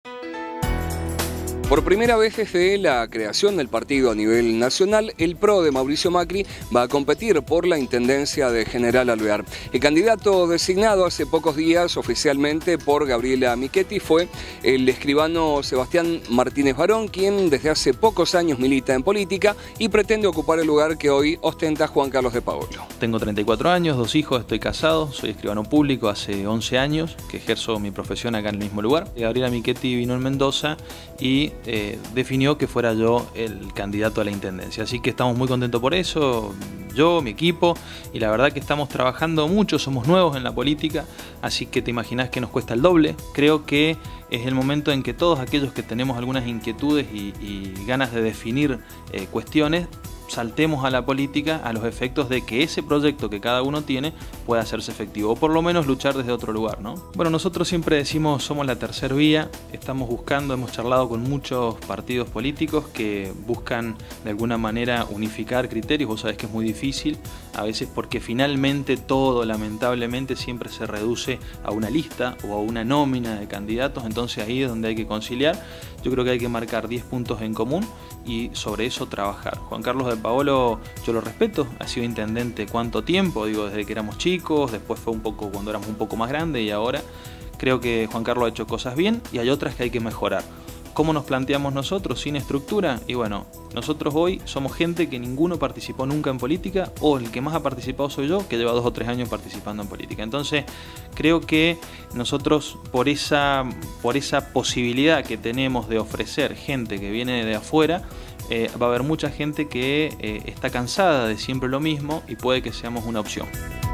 Por primera vez desde la creación del partido a nivel nacional, el PRO de Mauricio Macri va a competir por la intendencia de General Alvear. El candidato designado hace pocos días oficialmente por Gabriela Michetti fue el escribano Sebastián Martínez Barón, quien desde hace pocos años milita en política y pretende ocupar el lugar que hoy ostenta Juan Carlos de Paolo. Tengo 34 años, 2 hijos, estoy casado, soy escribano público hace 11 años que ejerzo mi profesión acá en el mismo lugar. Gabriela Michetti vino en Mendoza y definió que fuera yo el candidato a la intendencia. Así que estamos muy contentos por eso, yo, mi equipo, y la verdad que estamos trabajando mucho, somos nuevos en la política, así que te imaginas que nos cuesta el doble. Creo que es el momento en que todos aquellos que tenemos algunas inquietudes y ganas de definir cuestiones, saltemos a la política a los efectos de que ese proyecto que cada uno tiene pueda hacerse efectivo, o por lo menos luchar desde otro lugar, ¿no? Bueno, nosotros siempre decimos somos la tercera vía, estamos buscando, hemos charlado con muchos partidos políticos que buscan de alguna manera unificar criterios. Vos sabés que es muy difícil, a veces porque finalmente todo lamentablemente siempre se reduce a una lista o a una nómina de candidatos, entonces ahí es donde hay que conciliar. Yo creo que hay que marcar 10 puntos en común y sobre eso trabajar. Juan Carlos de Paolo, yo lo respeto, ha sido intendente cuánto tiempo, digo, desde que éramos chicos, después fue un poco cuando éramos un poco más grandes y ahora creo que Juan Carlos ha hecho cosas bien y hay otras que hay que mejorar. ¿Cómo nos planteamos nosotros? Sin estructura. Y bueno, nosotros hoy somos gente que ninguno participó nunca en política, o el que más ha participado soy yo, que lleva 2 o 3 años participando en política. Entonces, creo que nosotros, por esa posibilidad que tenemos de ofrecer gente que viene de afuera, va a haber mucha gente que está cansada de siempre lo mismo y puede que seamos una opción.